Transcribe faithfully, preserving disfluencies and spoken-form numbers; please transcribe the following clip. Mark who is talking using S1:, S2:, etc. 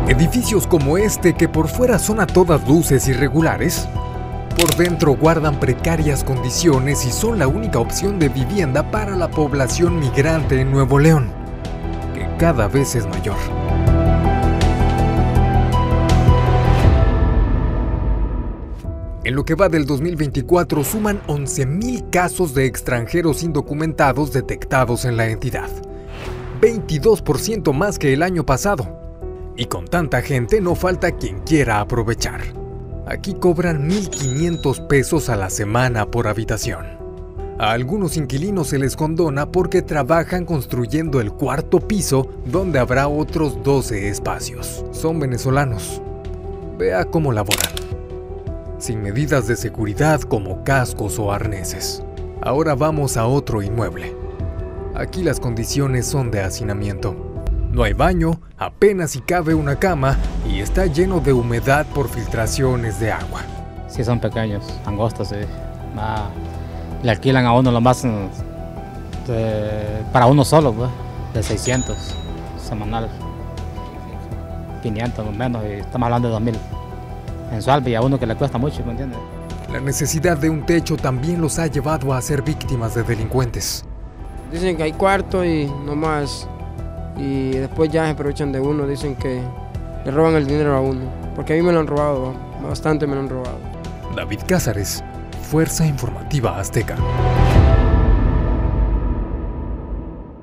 S1: Edificios como este, que por fuera son a todas luces irregulares, por dentro guardan precarias condiciones y son la única opción de vivienda para la población migrante en Nuevo León, que cada vez es mayor. En lo que va del dos mil veinticuatro suman once mil casos de extranjeros indocumentados detectados en la entidad, veintidós por ciento más que el año pasado. Y con tanta gente no falta quien quiera aprovechar. Aquí cobran mil quinientos pesos a la semana por habitación. A algunos inquilinos se les condona porque trabajan construyendo el cuarto piso, donde habrá otros doce espacios. Son venezolanos. Vea cómo laboran, sin medidas de seguridad como cascos o arneses. Ahora vamos a otro inmueble. Aquí las condiciones son de hacinamiento. No hay baño, apenas si cabe una cama y está lleno de humedad por filtraciones de agua.
S2: Sí, son pequeños, angostos, sí. Ah, le alquilan a uno lo más de, para uno solo, pues, de seiscientos semanal, quinientos menos, y estamos hablando de dos mil mensual, y a uno que le cuesta mucho, ¿me entiendes?
S1: La necesidad de un techo también los ha llevado a ser víctimas de delincuentes.
S3: Dicen que hay cuarto y no más, y después ya se aprovechan de uno, dicen que le roban el dinero a uno, porque a mí me lo han robado, bastante me lo han robado.
S1: David Cázares, Fuerza Informativa Azteca.